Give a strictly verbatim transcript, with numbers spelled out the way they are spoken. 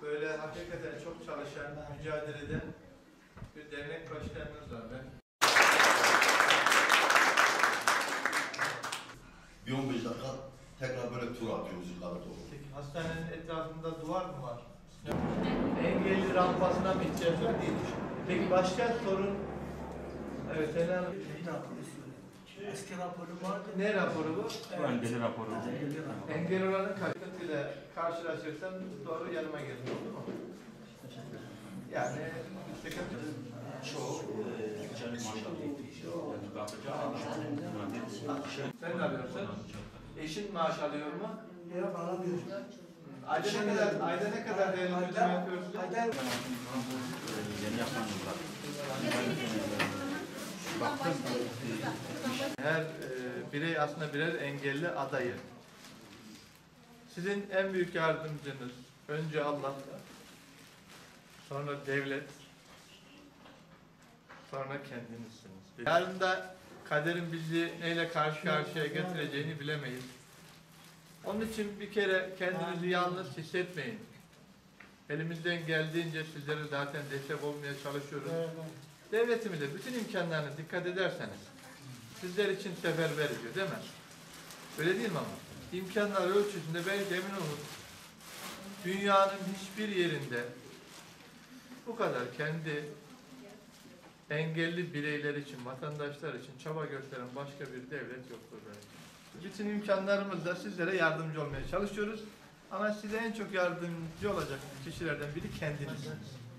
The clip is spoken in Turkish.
böyle hakikaten çok çalışan, mücadele eden bir dernek başkanımız var. Ben Bir on beş dakika tekrar böyle tur atıyoruz yukarı doğru. Peki, hastanenin etrafında duvar mı var? Engelli rampasına mı ihtiyaç var diye düşün. Peki başka sorun? Evet, Ela Hanım. Eski raporu vardı. Ne raporu bu? Bu engelli raporu. Engel olanın sıkıntıyla karşılaşırsan doğru yanıma gelin, oldu mu? Yani sıkıntı çok. Sen ne yapıyorsun? Eşin maaş alıyor mu? Yok alamıyor. Ayda ne kadar, ayda ne kadar değerli ödeme yapıyorsun? Ayda Yeni yapan Her e, birey aslında birer engelli adayı. Sizin en büyük yardımcınız önce Allah, sonra devlet, sonra kendinizsiniz. Yarın da kaderin bizi neyle karşı karşıya getireceğini bilemeyiz. Onun için bir kere kendinizi yalnız hissetmeyin. Elimizden geldiğince sizlere zaten destek olmaya çalışıyoruz. Devletimize bütün imkanlarına dikkat ederseniz sizler için seferber ediyor değil mi? Öyle değil mi ama? İmkanlar ölçüsünde belki emin olun dünyanın hiçbir yerinde bu kadar kendi engelli bireyler için, vatandaşlar için çaba gösteren başka bir devlet yoktur belki. Bütün imkanlarımızla sizlere yardımcı olmaya çalışıyoruz. Ama size en çok yardımcı olacak kişilerden biri kendinizsiniz.